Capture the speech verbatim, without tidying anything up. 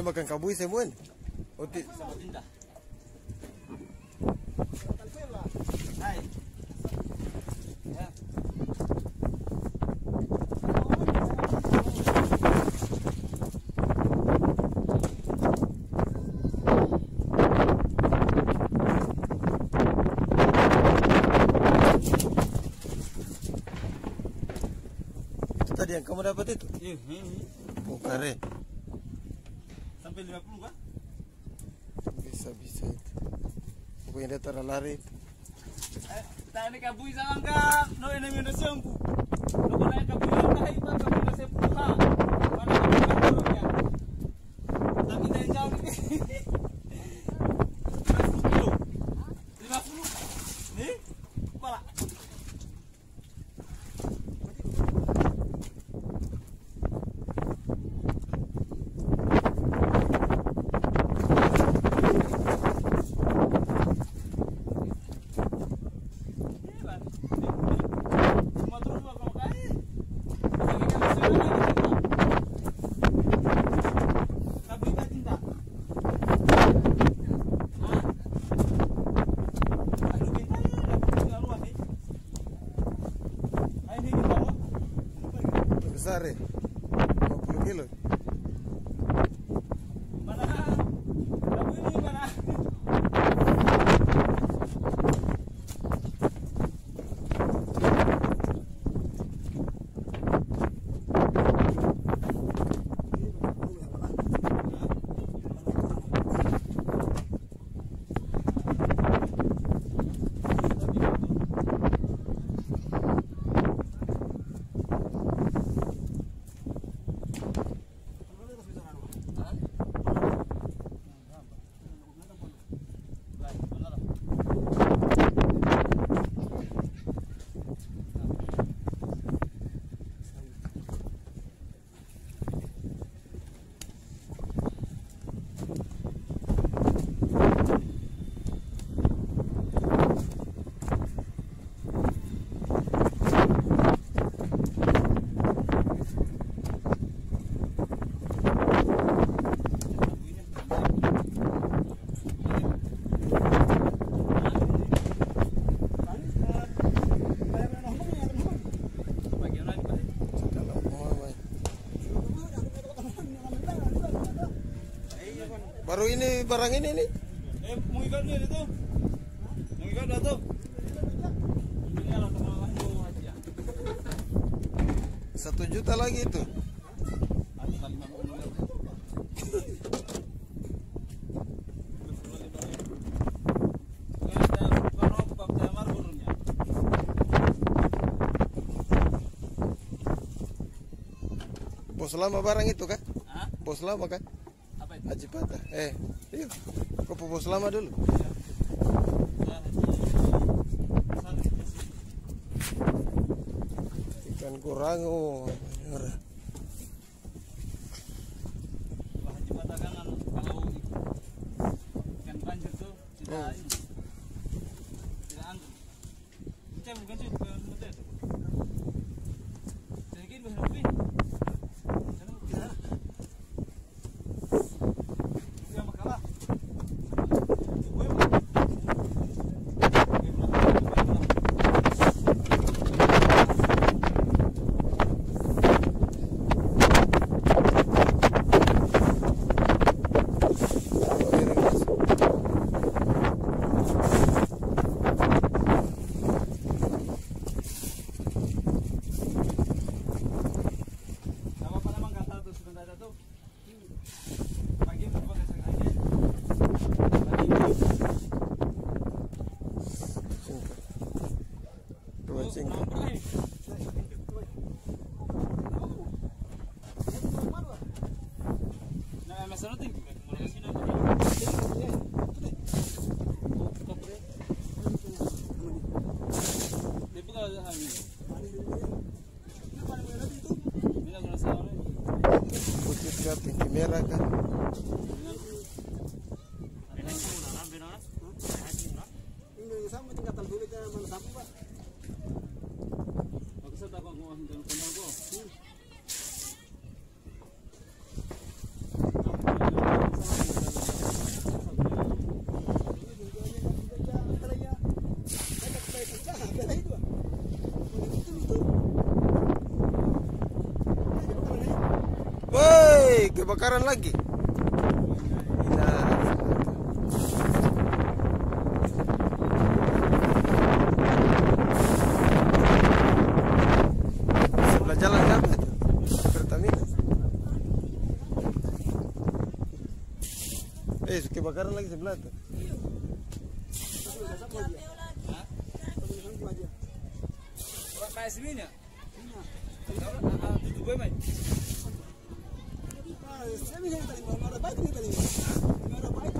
makan kabui semua. Oti. Hai. Ya. Tadi yang kamu dapat itu? Iya, ini. Oh, kare. Sampai lima puluh kan? Bisa-bisa itu. Pokoknya dia taruh lari itu. Eh, tadi kabui sama enggak? No, ini minus sembu. No, kalau yang kabui yang lain, Pak, kabui minus sembu. Ha. Mana kabui yang buruknya? Tapi kita yang jauh ini. lima puluh kilo. lima puluh. Nih, kepala. Besar ya? lima puluh kilo. Mana? Kamu ini mana? Baru ini barang ini nih. Eh, mau ikan dia itu? Mau ikan dah tuh? Ini ala sama aja. Satu juta lagi itu. Ada kali lima puluh. Bos lama barang itu kan? Hah? Bos lama kan? Apa itu? Haji Patah. Eh, iya. Kau bos lama dulu. Ikan kurang oh. Haji Patah kan kalau ikan banjir tuh tidak ini. Tidak anggun. Macam bukan sih bukan betul itu. Sedikit bahasa Pin. Putih pinggir merah kan. Sama tinggal tulis mana sapu Pak. Bagus tak kok mau hendak kenal kok. kebakaran lagi. Nah, sebelah jalan apa itu? Pertamina. Eh, kebakaran lagi sebelah tuh. Kayak sininya. Tutup gue, Mai. Saya bisa tadi mau ada baik ini tadi. Mau ada baik.